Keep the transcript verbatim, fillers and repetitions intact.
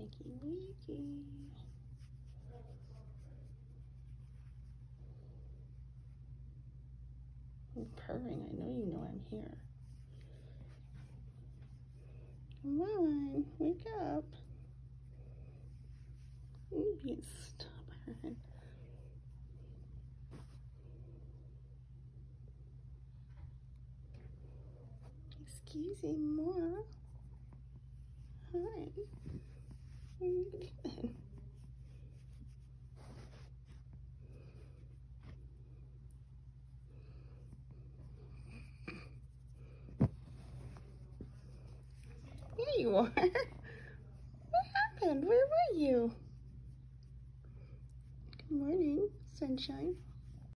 Wakey, wakey. I'm purring. I know you know I'm here. Come on, wake up. You being stubborn. Excuse me, Mom. Hi. What are you doing? Here you are. What happened? Where were you? Good morning, sunshine.